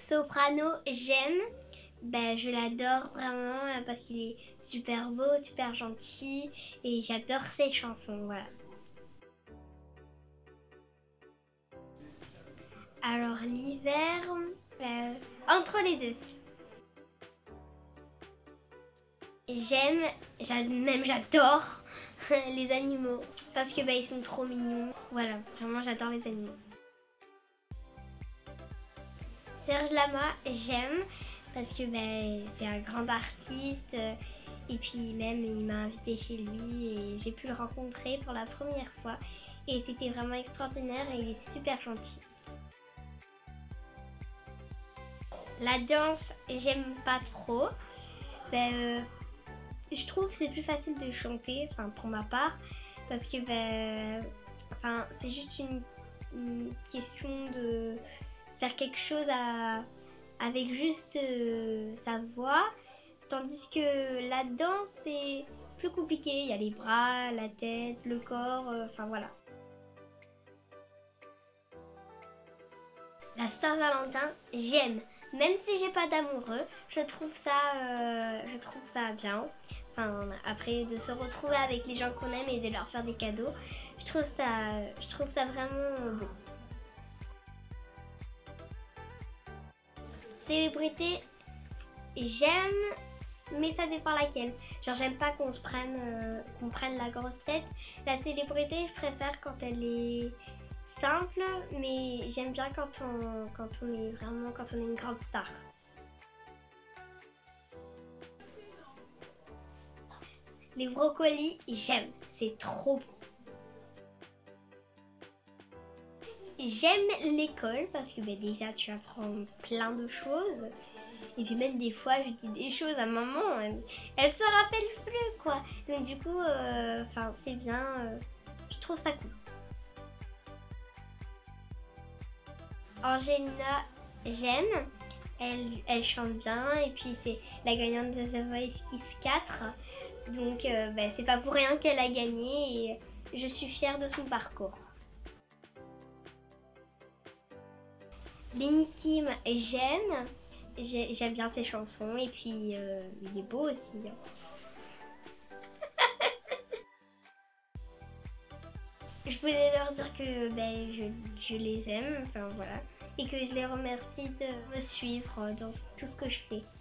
Soprano, j'aime. Ben, je l'adore vraiment parce qu'il est super beau, super gentil et j'adore ses chansons, voilà. Alors l'hiver, entre les deux. Même j'adore les animaux parce que ils sont trop mignons. Voilà, vraiment j'adore les animaux. Serge Lama, j'aime parce que c'est un grand artiste et puis même il m'a invité chez lui et j'ai pu le rencontrer pour la première fois et c'était vraiment extraordinaire et il est super gentil. La danse, j'aime pas trop. Je trouve que c'est plus facile de chanter, pour ma part, parce que c'est juste une question de faire quelque chose avec juste sa voix, tandis que la danse c'est plus compliqué, il y a les bras, la tête, le corps, voilà. La Saint-Valentin, j'aime. Même si j'ai pas d'amoureux, je trouve ça bien. Après de se retrouver avec les gens qu'on aime et de leur faire des cadeaux, je trouve ça vraiment beau. Célébrité, j'aime, mais ça dépend laquelle. Genre j'aime pas qu'on prenne la grosse tête. La célébrité, je préfère quand elle est simple, mais j'aime bien quand on est une grande star. Les brocolis, j'aime, c'est trop bon. J'aime l'école parce que déjà tu apprends plein de choses. Et puis même des fois je dis des choses à maman, elle se rappelle plus quoi. Donc du coup, c'est bien, je trouve ça cool. Angelina, j'aime. Elle chante bien et puis c'est la gagnante de The Voice Kids 4. Donc c'est pas pour rien qu'elle a gagné et je suis fière de son parcours. Lenny Kim, j'aime bien ses chansons et puis il est beau aussi. Je voulais leur dire que je les aime, voilà, et que je les remercie de me suivre dans tout ce que je fais.